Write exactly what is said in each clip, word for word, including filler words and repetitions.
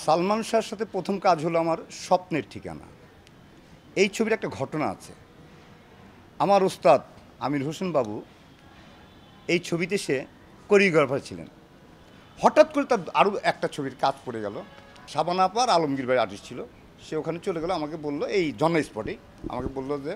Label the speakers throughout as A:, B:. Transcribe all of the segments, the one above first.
A: সালমান শাহর সাথে প্রথম কাজ হলো আমার স্বপ্নের ঠিকানা। এই ছবির একটা ঘটনা আছে। আমার ওস্তাদ আমির হোসেন বাবু এই ছবিতে সে কোরিওগ্রাফার ছিলেন। হঠাৎ করে তার আরও একটা ছবির কাজ পড়ে গেল। শাবানা আপা আর আলমগীর ভাই আর্টিস্ট ছিল। সে ওখানে চলে গেল, আমাকে বলল এই জন স্পটেই আমাকে বললো যে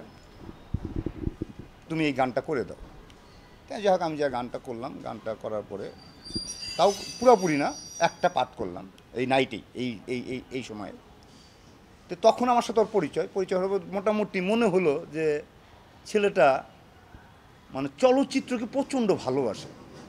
A: তুমি এই গানটা করে দাও। তাই যাই হোক আমি যা গানটা করলাম, গানটা করার পরে তাও পুরোপুরি না, একটা পাঠ করলাম এই নাইটেই, এই এই এই এই সময়ে। তো তখন আমার সাথে ওর পরিচয় পরিচয় হলো, মোটামুটি মনে হলো যে ছেলেটা মানে চলচ্চিত্রকে প্রচণ্ড ভালোবাসে।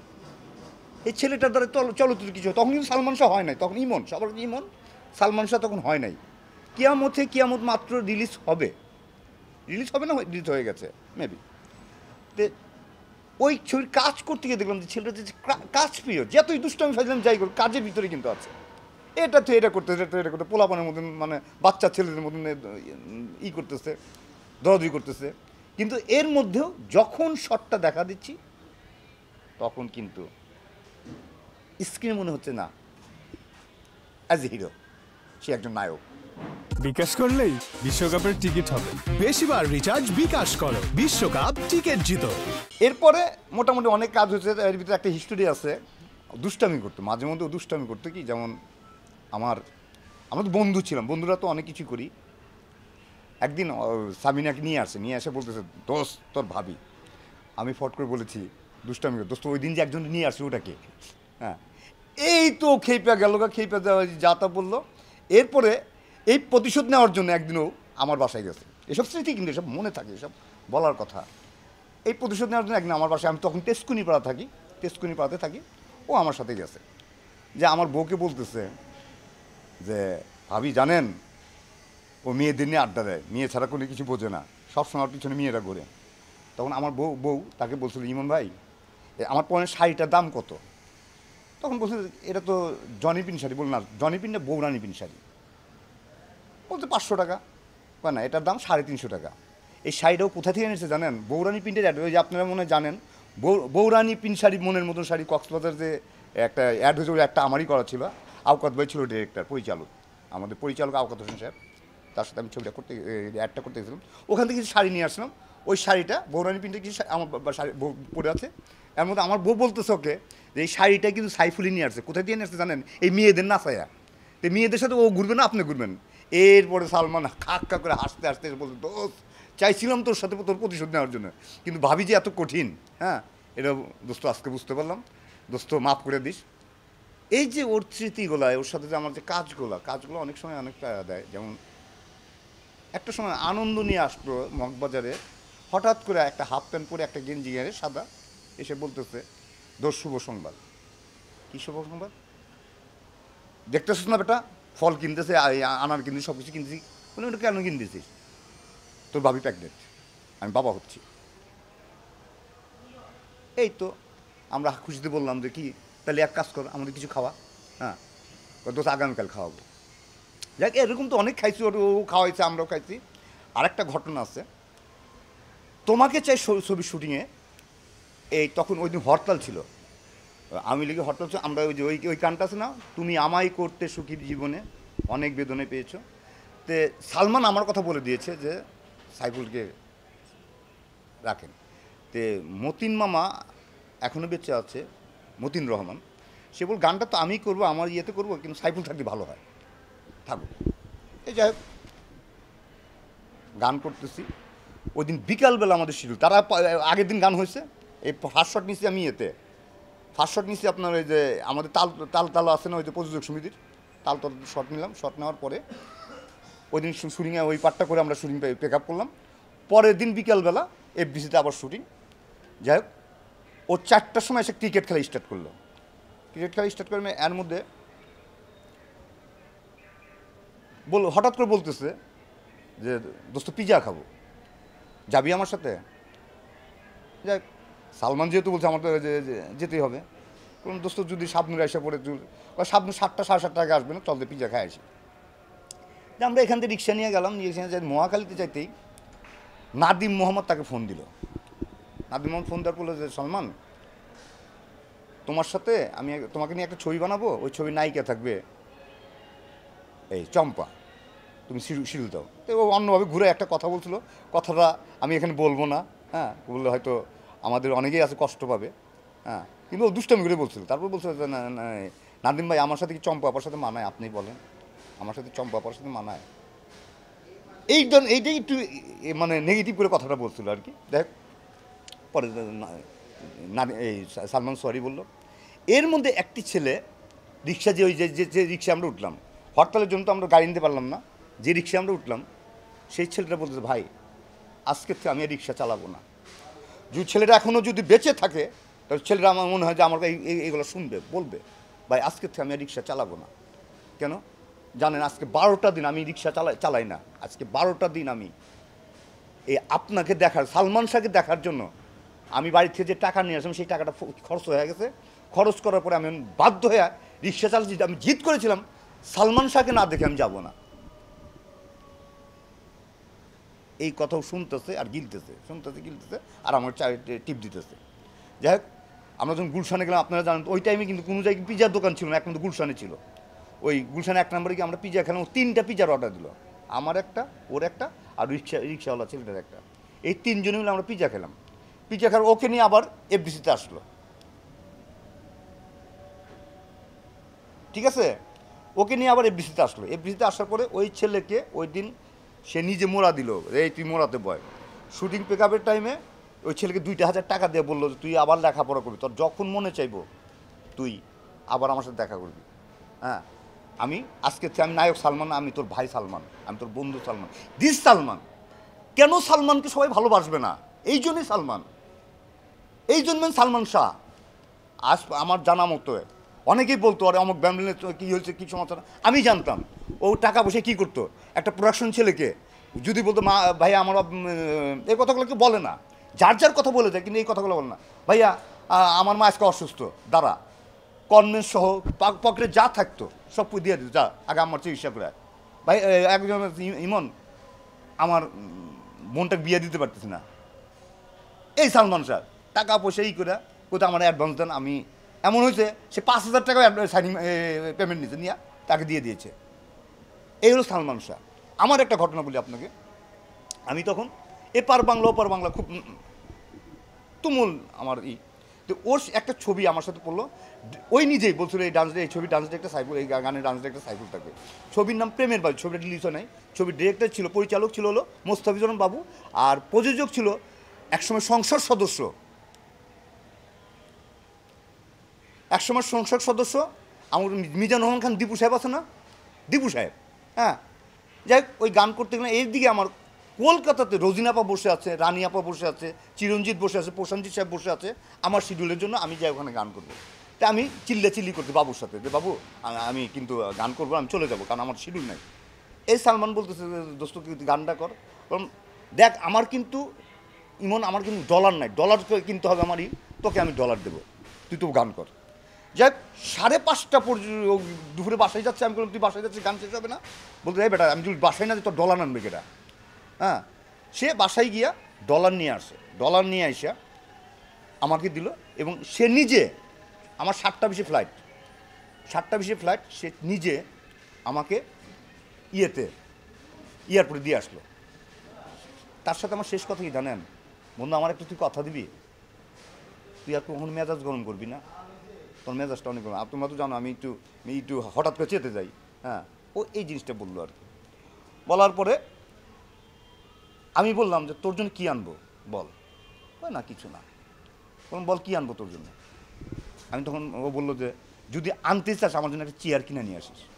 A: এই ছেলেটার দ্বারা চলচ্চিত্র কিছু হয়। তখন কিন্তু সালমান শাহ হয় নাই, তখন ইমন, সবার ইমন, সালমান শাহ তখন হয় নাই। কিয়ামতে কিয়ামত মাত্র রিলিজ হবে, রিলিজ হবে না, রিলিজ হয়ে গেছে মেবি। তো ওই ছবির কাজ করতে গিয়ে দেখলাম যে ছেলেটা যে কাজ প্রিয়, যতই দুষ্ট আমি ফাইলাম যাই করি, কাজের ভিতরে কিন্তু আছে। এটা তো এটা করতেছে, এটা এটা করতে পোলাপানের মতন, মানে বাচ্চা ছেলেদের মতন ই করতেছে, দরাদরি করতেছে। কিন্তু এর মধ্যেও যখন শটটা দেখা দিচ্ছি তখন কিন্তু স্ক্রিনে মনে হচ্ছে না অ্যাজ এ হিরো, সে একজন নায়ক।
B: বিকাশ করলেই বিশ্বকাপের টিকিট হবে।
C: বেশিবার রিচার্জ বিকাশ করো, বিশ্বকাপ টিকিট জিতো।
A: এরপরে মোটামুটি অনেক কাজ হয়েছে। এর ভিতরে একটা হিস্টোরি আছে, দুষ্টামি করতো, মাঝে মধ্যে দুষ্টামি করতো। কি যেমন আমার আমরা তো বন্ধু ছিলাম, বন্ধুরা তো অনেক কিছু করি। একদিন সামিনাকে নিয়ে আসে, নিয়ে এসে বলতেছে দোস্ত তোর ভাবি। আমি ফট করে বলেছি দুষ্টামি দোস্ত ওই দিন যে একজন নিয়ে আসছে ওটাকে, হ্যাঁ এই তো খেপে গেল গা, খেপে যা তা বললো। এরপরে এই প্রতিশোধ নেওয়ার জন্য একদিনও আমার বাসায় গেছে। এসব স্মৃতি কিন্তু এসব মনে থাকে, এসব বলার কথা। এই প্রতিশোধ নেওয়ার জন্য একদিন আমার বাসায়, আমি তখন তেজকুনি পাড়া থাকি, তেজকুনি পাড়াতে থাকি, ও আমার সাথে গেছে। যে আমার বউকে বলতেছে যে ভাবি জানেন ও মেয়েদের নিয়ে আড্ডা দেয়, মেয়ে ছাড়া কোনো কিছু বোঝে না, সবসময় পিছনে মেয়েরা ঘোরে। তখন আমার বউ বউ তাকে বলছিল ইমন ভাই আমার পরের শাড়িটার দাম কত? তখন বলছিল এটা তো জনি পিন শাড়ি। বল না জনি পিন না বৌরানি পিন শাড়ি। বলতে পাঁচশো টাকা না, এটার দাম সাড়ে তিনশো টাকা। এই শাড়িটাও কোথা থেকে এনেছে জানেন? বৌরানি প্রিন্টের অ্যাড, ওই যে আপনারা মনে জানেন বৌ বৌরানি পিন শাড়ি, মনের মতন শাড়ি, কক্সবাজার যে একটা অ্যাড হয়েছে, ওই একটা আমারই করা ছিল। আওকাত ভাই ছিল ডিরেক্টর, পরিচালক, আমাদের পরিচালক আওকাত হোসেন সাহেব, তার সাথে আমি ছবিটা করতে অ্যাডটা করতে গেছিলাম। ওখান থেকে কিছু শাড়ি নিয়ে আসলাম, ওই শাড়িটা বৌরানি প্রিন্টের কিছু আমার শাড়ি পরে আছে। এর মধ্যে আমার বউ বলতেছে ওকে যে এই শাড়িটা কিন্তু সাইফুলি নিয়ে আসছে। কোথায় দিয়ে নিয়ে আসছে জানেন? এই মেয়েদের নাচায়া। তো মেয়েদের সাথে ও ঘুরবে না, আপনি ঘুরবেন। এরপরে সালমান খাক্কা করে হাসতে হাসতে বলতে দোস্ত চাইছিলাম তোর সাথে তোর প্রতিশোধ নেওয়ার জন্য, কিন্তু ভাবি যে এত কঠিন, হ্যাঁ এটা দোস্ত আজকে বুঝতে পারলাম, দোস্ত মাফ করে দিস। এই যে ওর স্মৃতিগুলা, ওর সাথে যে আমার যে কাজগুলো কাজগুলো অনেক সময় অনেকটা দেয়। যেমন একটা সময় আনন্দ নিয়ে আসলো মগবাজারে, হঠাৎ করে একটা হাফ প্যান্ট পরে একটা গেঞ্জি গায়ে সাদা এসে বলতেছে দোষ শুভ সংবাদ। কী শুভ সংবাদ? দেখতেছিস না বেটা, ফল কিনতেছে, আনার কিনতেছি, সব কিছু কিনতেছি। বলে ওটা কেন কিনতেছিস? তোর ভাবি প্রেগনেন্ট, আমি বাবা হচ্ছি। এই তো আমরা খুশিতে বললাম যে কি তাহলে এক কাজ কর, আমাদের কিছু খাওয়া। হ্যাঁ দোষ আগামীকাল খাওয়াবো। যাক এরকম তো অনেক খাইছি, ওর ও খাওয়াইছে, আমরাও খাইছি। আরেকটা ঘটনা আছে, তোমাকে চাই ছবির শুটিংয়ে, এই তখন ওই দিন হরতাল ছিল, আমি লিগে হরতাল ছিল। আমরা ওই যে ওই ওই গানটা আছে না, তুমি আমায় করতে সুখী জীবনে অনেক বেদনে পেয়েছো। তে সালমান আমার কথা বলে দিয়েছে যে সাইফুলকে রাখেন। তে মতিন মামা এখনও বেঁচে আছে, মতিন রহমান, সে বল গানটা তো আমি করবো, আমার ইয়েতে করবো, কিন্তু সাইফুল থাকলে ভালো হয়, থাকুক। এই যাই হোক গান করতেছি। ওই দিন বিকালবেলা আমাদের শিডিউল, তারা আগের দিন গান হয়েছে। এই ফার্স্ট শট নিচ্ছি আমি, এতে ফার্স্ট শট নিচ্ছি আপনার ওই যে আমাদের তাল তাল তাল আছে না, ওই যে প্রযোজক সমিতির তাল তাল শট নিলাম। শট নেওয়ার পরে ওই দিন শুটিংয়ে ওই পার্টটা করে আমরা শুটিং পেক আপ করলাম। পরের দিন বিকালবেলা এফডিসিতে আবার শুটিং। যাই হোক ও চারটার সময় এসে ক্রিকেট খেলা স্টার্ট করলো। ক্রিকেট খেলা স্টার্ট করে এর মধ্যে বল হঠাৎ করে বলতেছে যে দোস্ত পিজা খাবো, যাবি আমার সাথে? যাই সালমান যেহেতু বলছে আমার তো যেতেই হবে। কোন দোস্ত যদি সাবনুর এসে পড়ে, সাবনুর সাতটা সাড়ে সাতটা আগে আসবে না, চলতে পিজা খাই আসি। যে আমরা এখান থেকে রিক্সা নিয়ে গেলাম, নিয়ে এখানে যাই মহাখালীতে চাইতেই নাদিম মোহাম্মদ তাকে ফোন দিল। নাদিম মোহাম্মদ ফোন দেওয়ার বললো যে সলমান তোমার সাথে আমি তোমাকে নিয়ে একটা ছবি বানাবো, ওই ছবির নায়িকা থাকবে এই চম্পা তুমি শিডিউল দাও। তো ও অন্যভাবে ঘুরে একটা কথা বলছিল, কথাটা আমি এখানে বলবো না, হ্যাঁ বললে হয়তো আমাদের অনেকেই আছে কষ্ট পাবে, হ্যাঁ কিন্তু ও দুষ্টামি করে বলছিল। তারপর বলছিল যে না নাদিম ভাই আমার সাথে কি চম্পা আপার সাথে মানায়, আপনি বলেন আমার সাথে চম্পা আপার সাথে মানায়। এই ধরনের এইটাই একটু মানে নেগেটিভ করে কথাটা বলছিল আর কি। দেখ পরে না এই সালমান সরি বললো। এর মধ্যে একটি ছেলে রিক্সা যে ওই যে যে রিক্সা আমরা উঠলাম, হরতালের জন্য তো আমরা গাড়ি নিতে পারলাম না, যে রিক্সা আমরা উঠলাম সেই ছেলেটা বলতেছে ভাই আজকের থেকে আমি আর রিক্সা চালাবো না। যদি ছেলেটা এখনও যদি বেঁচে থাকে তাহলে ছেলেটা আমার মনে হয় যে আমার এইগুলো শুনবে, বলবে ভাই আজকের থেকে আমি আর রিক্সা চালাবো না। কেন জানেন, আজকে বারোটা দিন আমি রিক্সা চালাই চালাই না আজকে বারোটা দিন আমি এই আপনাকে দেখার, সালমান শাহকে দেখার জন্য আমি বাড়ি থেকে যে টাকা নিয়ে আসলাম সেই টাকাটা খরচ হয়ে গেছে। খরচ করার পরে আমি বাধ্য হয়ে রিক্সা চালাচ্ছি। আমি জিদ করেছিলাম সালমান শাহকে না দেখে আমি যাবো না। এই কথাও শুনতেছে আর গিলতেছে, শুনতেছে গিলতেছে আর আমার চা টিপ দিতেছে। যাই হোক আমরা যখন গুলশানে গেলাম, আপনারা জানেন ওই টাইমে কিন্তু কোনো জায়গায় পিজার দোকান ছিল না, একমাত্র গুলশানে ছিল। ওই গুলশানে এক নম্বরে গিয়ে আমরা পিজা খেলাম, তিনটা পিজার অর্ডার দিল, আমার একটা, ওর একটা আর রিক্সা রিক্সাওয়ালা ছেলেটার একটা। এই তিনজনে মিলে আমরা পিজা খেলাম। পিজা খাওয়ার ওকে নিয়ে আবার এফডিসিতে আসলো, ঠিক আছে, ওকে নিয়ে আবার এফডিসিতে আসলো। এফডিসিতে আসার পরে ওই ছেলেকে ওই দিন সে নিজে মোড়া দিল, এই তুই মোড়াতে বয়। শুটিং পিক আপের টাইমে ওই ছেলেকে দুইটা হাজার টাকা দিয়ে বললো যে তুই আবার লেখাপড়া করবি, তোর যখন মনে চাইবো তুই আবার আমার সাথে দেখা করবি। হ্যাঁ আমি আজকে থেকে আমি নায়ক সালমান, আমি তোর ভাই সালমান, আমি তোর বন্ধু সালমান, দিস সালমান। কেন সালমানকে সবাই ভালোবাসবে না? এই জন্যই সালমান, এই জন্যই সালমান শাহ। আজ আমার জানা মতো অনেকেই বলতো আরে অমুক ব্যামলে কী হয়েছে কী সমস্যা, আমি জানতাম ও টাকা বসে কী করতো। একটা প্রোডাকশন ছেলেকে যদি বলতো মা ভাই আমার এই কথাগুলো কেউ বলে না, যার যার কথা বলে যায় কিন্তু এই কথাগুলো বলে না। ভাইয়া আমার মা আজকে অসুস্থ, দাঁড়া কনভেন্স সহ পকেটে যা থাকতো সব দিয়ে দিত, যা আগে আমার চিকিৎসা করে। ভাই একজন ইমন আমার বোনটাকে বিয়ে দিতে পারতেছি না, এই সালমান শাহ টাকা পয়সা ই করে কোথাও আমার অ্যাডভান্স দেন। আমি এমন হয়েছে সে পাঁচ হাজার টাকা সাইনিং পেমেন্ট নিতে নিয়ে তাকে দিয়ে দিয়েছে। এই হলো সালমান শাহ। আমার একটা ঘটনা বলি আপনাকে, আমি তখন এপার বাংলা ওপার বাংলা খুব তুমুল আমার ই, তো ওর একটা ছবি আমার সাথে পড়লো, ওই নিজেই বলছিল এই ডান্স এই ছবি ডান্স একটা সাইফুল, এই গানের ডান্স একটা সাইফুল থাকে। ছবির নাম প্রেমের বাড়ি, ছবিটা রিলিজ হয় নাই। ছবির ডিরেক্টর ছিল, পরিচালক ছিল হলো মোস্তাফিজুর বাবু, আর প্রযোজক ছিল একসময় সংসদ সদস্য, একসময় সংসদ সদস্য আমার মিজানুর রহমান খান, দীপু সাহেব আছে না, দীপু সাহেব। হ্যাঁ যাই হোক ওই গান করতে গেলে এর দিকে আমার কলকাতাতে রোজিনা আপা বসে আছে, রানী আপা বসে আছে, চিরঞ্জিত বসে আছে, প্রশান্তজিৎ সাহেব বসে আছে আমার শিডিউলের জন্য। আমি যাই ওখানে গান করবো, তা আমি চিল্লা চিল্লি করতে বাবুর সাথে যে বাবু আমি কিন্তু গান করবো, আমি চলে যাবো কারণ আমার শিডিউল নাই। এই সালমান বলতেছে দোস্ত কিন্তু গানটা কর, কারণ দেখ আমার কিন্তু ইমন আমার কিন্তু ডলার নাই, ডলার কিনতে হবে আমারই, তোকে আমি ডলার দেবো, তুই তো গান কর। যাই সাড়ে পাঁচটা পর্যন্ত দুপুরে বাসায় যাচ্ছে, আমি বললাম তুই বাসায় যাচ্ছিস গান শেষ হবে না? বলতে এই বেটা আমি যদি বাসায় না যে তোর ডলার আনবে কেটা। হ্যাঁ সে বাসায় গিয়া ডলার নিয়ে আসে, ডলার নিয়ে আসা আমাকে দিল, এবং সে নিজে আমার সাতটা বেশি ফ্লাইট, সাতটা বেশি ফ্লাইট সে নিজে আমাকে ইয়েতে এয়ারপোর্টে দিয়ে আসলো। তার সাথে আমার শেষ কথা কি জানেন বন্ধু, আমার একটু তুই কথা দিবি, তুই আর কখনো মেজাজ গরম করবি না, তোর মেজাজটা অনেক গরম। তোমরা তো জানো আমি একটু একটু হঠাৎ করে চেতে যাই। হ্যাঁ ও এই জিনিসটা বললো আর কি। বলার পরে আমি বললাম যে তোর জন্য কী আনবো বল, না কিছু না, তখন বল কী আনবো তোর জন্য। আমি তখন ও বললো যে যদি আনতে চাস আমার জন্য একটা চেয়ার কিনে নিয়ে আসিস।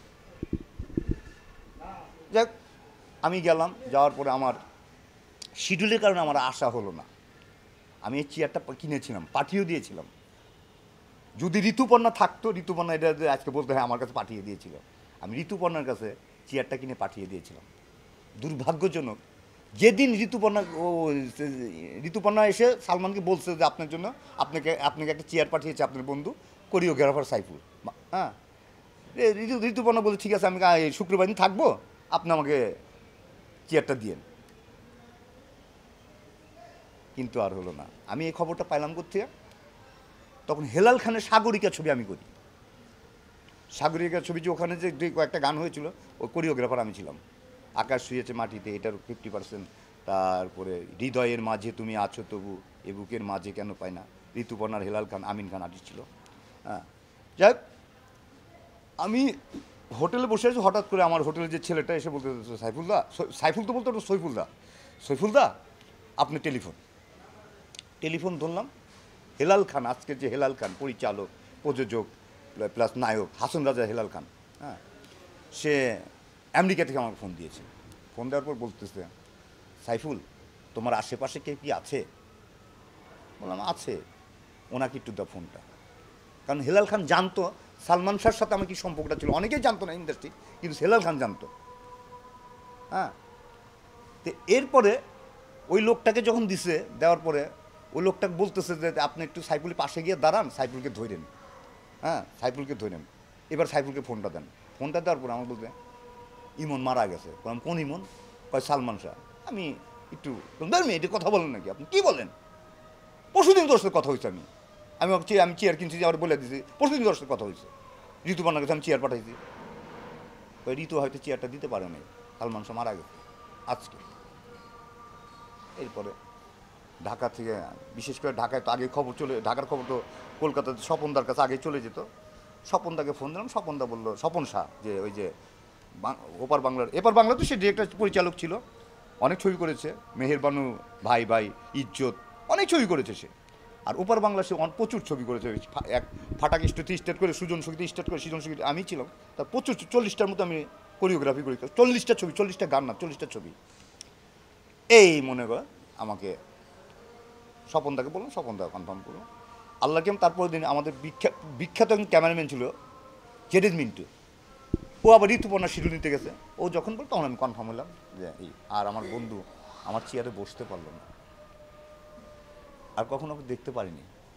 A: যাক আমি গেলাম, যাওয়ার পরে আমার শিডিউলের কারণে আমার আশা হলো না। আমি এই চেয়ারটা কিনেছিলাম, পাঠিয়েও দিয়েছিলাম। যদি ঋতুপর্ণা থাকতো, ঋতুপর্ণা এটা আজকে বলতে হয় আমার কাছে পাঠিয়ে দিয়েছিল, আমি ঋতুপর্ণার কাছে চেয়ারটা কিনে পাঠিয়ে দিয়েছিলাম। দুর্ভাগ্যজনক যেদিন ঋতুপর্ণা ও ঋতুপর্ণা এসে সালমানকে বলছে যে আপনার জন্য আপনাকে আপনাকে একটা চেয়ার পাঠিয়েছে আপনার বন্ধু কোরিওগ্রাফার সাইফুল। হ্যাঁ ঋতু ঋতুপর্ণা বলছে ঠিক আছে আমি শুক্রবার দিন থাকবো, আপনি আমাকে চেয়ারটা দিয়েন। কিন্তু আর হলো না। আমি এই খবরটা পাইলাম কোথেকে, তখন হেলাল খানের সাগরিকা ছবি আমি করি। সাগরিকা ছবি যে ওখানে যে দুই কয়েকটা গান হয়েছিল ওই কোরিওগ্রাফার আমি ছিলাম। আকাশ শুয়েছে মাটিতে এটার ফিফটি পার্সেন্ট, তারপরে হৃদয়ের মাঝে তুমি আছো তবু এ বুকের মাঝে কেন পাই না, ঋতুপর্ণার হেলাল খান আমিন খান আর্টিস্ট ছিল। হ্যাঁ, যাই হোক, আমি হোটেলে বসে আছি, হঠাৎ করে আমার হোটেলের যে ছেলেটা এসে বলতে সাইফুলদা, সাইফুল তো বলতো ওটা সৈফুলদা, সৈফুলদা আপনি টেলিফোন। টেলিফোন ধরলাম, হেলাল খান, আজকের যে হেলাল খান পরিচালক প্রযোজক প্লাস নায়ক হাসন রাজা হেলাল খান, হ্যাঁ, সে আমেরিকা থেকে আমাকে ফোন দিয়েছে। ফোন দেওয়ার পর বলতেছে, সাইফুল তোমার আশেপাশে কে কি আছে? বললাম আছে। ওনাকে একটু দাও ফোনটা। কারণ হেলাল খান জানতো সালমান শাহর সাথে আমার কি সম্পর্কটা ছিল, অনেকেই জানতো না ইন্ডাস্ট্রি, কিন্তু হেলাল খান জানতো। হ্যাঁ, তো এরপরে ওই লোকটাকে যখন দিছে, দেওয়ার পরে ওই লোকটাকে বলতেছে যে আপনি একটু সাইফুলের পাশে গিয়ে দাঁড়ান, সাইফুলকে ধরেন। হ্যাঁ, সাইফুলকে ধরেন। এবার সাইফুলকে ফোনটা দেন। ফোনটা দেওয়ার পরে আমার বলতে ইমন মারা গেছে। বললাম কোন ইমন? কয় সালমান শাহ। আমি একটু ধর্মী এটা কথা বলেন নাকি আপনি? কী বলেন? পরশুদিন তোর সাথে কথা হয়েছে। আমি আমি ভাবছি আমি চেয়ার কিনছি, যে আবার বলে দিয়েছি পরশুদিন তোর সাথে কথা হয়েছে। ঋতুপর্ণার কাছে আমি চেয়ার পাঠাইছি। ওই ঋতু হয়তো চেয়ারটা দিতে পারে নাই, সালমান শাহ মারা গেছে আজকে। এরপরে ঢাকা থেকে, বিশেষ করে ঢাকায় তো আগে খবর চলে, ঢাকার খবর তো কলকাতাতে স্বপনদার কাছে আগে চলে যেত। স্বপনদাকে ফোন দিলাম, স্বপনদা বললো, স্বপন শাহ যে ওই যে ওপার বাংলার, এপার বাংলা তো সে ডিরেক্টর পরিচালক ছিল, অনেক ছবি করেছে, মেহেরবানু, ভাই ভাই, ইজ্জত, অনেক ছবি করেছে সে। আর ওপার বাংলা সে প্রচুর ছবি করেছে, এক ফাটাক স্টেট স্টার্ট করে সুজন সঙ্গীত স্টার্ট করে সৃজন সঙ্গীত আমি ছিলাম, তার প্রচুর চল্লিশটার মতো আমি কোরিওগ্রাফি করি, চল্লিশটা ছবি, চল্লিশটা গান না চল্লিশটা ছবি। এই মনে কর আমাকে স্বপনদাকে বললাম, স্বপনদা কনফার্ম করলো। আল্লাহ কেম তারপরের দিন আমাদের বিখ্যাত বিখ্যাত একজন ক্যামেরাম্যান ছিল জেডিস মিন্টু, ও আবার ঋতুপর্ণা শিডিউল নিতে গেছে। ও যখন বল তখন আমি কনফার্ম হলাম যে এই, আর আমার বন্ধু আমার চেয়ারে বসতে পারলো না, আর কখনো ওকে দেখতে পারিনি।